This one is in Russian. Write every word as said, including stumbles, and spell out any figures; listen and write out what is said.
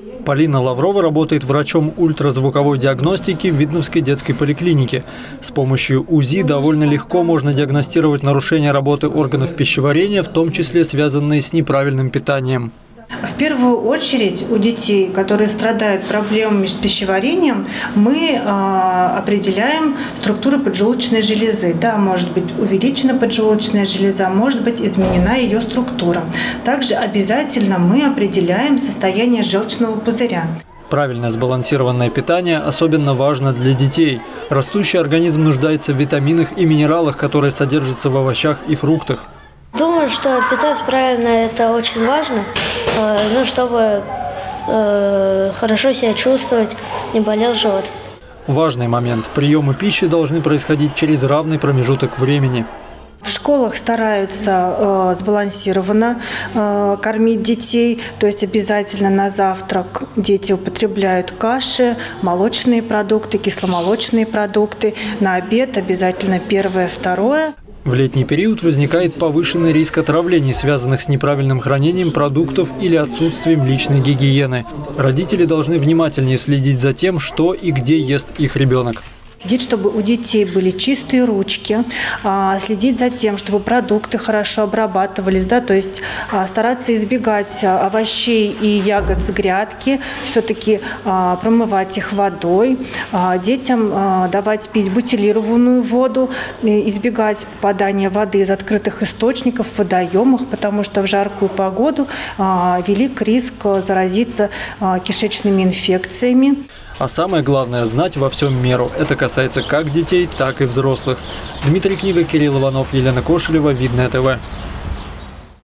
Полина Лаврова работает врачом ультразвуковой диагностики в Видновской детской поликлинике. С помощью УЗИ довольно легко можно диагностировать нарушения работы органов пищеварения, в том числе связанные с неправильным питанием. В первую очередь у детей, которые страдают проблемами с пищеварением, мы э, определяем структуру поджелудочной железы. Да, может быть увеличена поджелудочная железа, может быть изменена ее структура. Также обязательно мы определяем состояние желчного пузыря. Правильное сбалансированное питание особенно важно для детей. Растущий организм нуждается в витаминах и минералах, которые содержатся в овощах и фруктах. Думаю, что питаться правильно – это очень важно, ну, чтобы э, хорошо себя чувствовать, не болел живот. Важный момент. Приемы пищи должны происходить через равный промежуток времени. В школах стараются э, сбалансированно э, кормить детей, то есть обязательно на завтрак дети употребляют каши, молочные продукты, кисломолочные продукты, на обед обязательно первое, второе. В летний период возникает повышенный риск отравлений, связанных с неправильным хранением продуктов или отсутствием личной гигиены. Родители должны внимательнее следить за тем, что и где ест их ребенок. Следить, чтобы у детей были чистые ручки, следить за тем, чтобы продукты хорошо обрабатывались, да, то есть стараться избегать овощей и ягод с грядки, все-таки промывать их водой, детям давать пить бутилированную воду, избегать попадания воды из открытых источников, водоемов, потому что в жаркую погоду велик риск заразиться кишечными инфекциями. А самое главное – знать во всем меру. Это касается как детей, так и взрослых. Дмитрий Книга, Кирилл Иванов, Елена Кошелева, Видное ТВ.